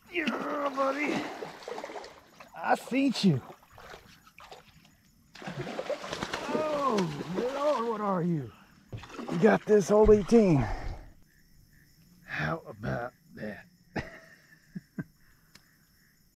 Yeah, buddy. I seen you. Oh, Lord, what are you? You got this whole 18.